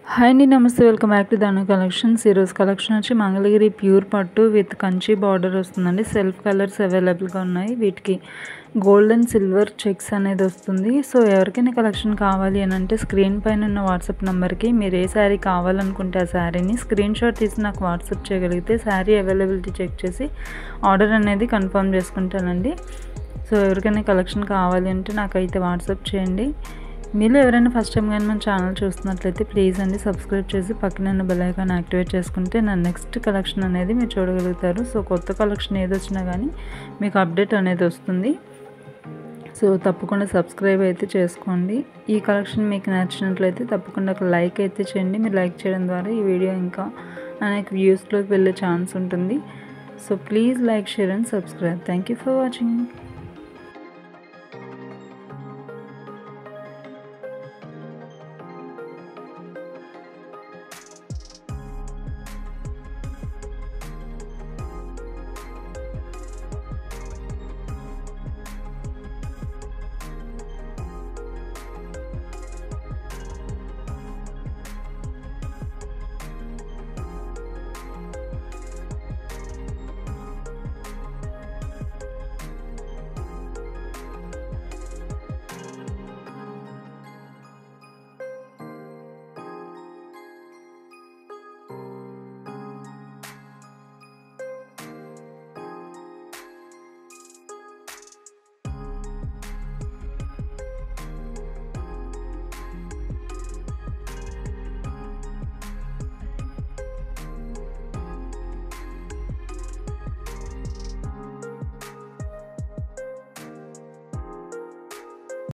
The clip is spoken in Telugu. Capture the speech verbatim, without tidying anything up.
హాయ్ అండి, నమస్తే. Welcome back to Dhanu collections. ఈరోజు కలెక్షన్ వచ్చి మంగళగిరి ప్యూర్ పట్టు విత్ కంచి బార్డర్ వస్తుందండి. సెల్ఫ్ కలర్స్ అవైలబుల్గా ఉన్నాయి. వీటికి గోల్డ్ అండ్ సిల్వర్ చెక్స్ అనేది వస్తుంది. సో ఎవరికైనా కలెక్షన్ కావాలి అని అంటే స్క్రీన్ పైన ఉన్న వాట్సాప్ నెంబర్కి మీరు ఏ శారీ కావాలనుకుంటే ఆ శారీని స్క్రీన్ షాట్ తీసి నాకు వాట్సాప్ చేయగలిగితే శారీ అవైలబిలిటీ చెక్ చేసి ఆర్డర్ అనేది కన్ఫర్మ్ చేసుకుంటానండి. సో ఎవరికైనా కలెక్షన్ కావాలి అంటే నాకైతే వాట్సాప్ చేయండి. మీరు ఎవరైనా ఫస్ట్ టైం కానీ మన ఛానల్ చూస్తున్నట్లయితే ప్లీజ్ అండి సబ్స్క్రైబ్ చేసి పక్కన ఉన్న బెల్ ఐకాన్ యాక్టివేట్ చేసుకుంటే నా నెక్స్ట్ కలెక్షన్ అనేది మీరు చూడగలుగుతారు. సో కొత్త కలెక్షన్ ఏది వచ్చినా కానీ మీకు అప్డేట్ అనేది వస్తుంది. సో తప్పకుండా సబ్స్క్రైబ్ అయితే చేసుకోండి. ఈ కలెక్షన్ మీకు నచ్చినట్లయితే తప్పకుండా ఒక లైక్ అయితే చేయండి. మీరు లైక్ చేయడం ద్వారా ఈ వీడియో ఇంకా అనేక వ్యూస్లోకి వెళ్ళే ఛాన్స్ ఉంటుంది. So please like, share and subscribe. Thank you for watching.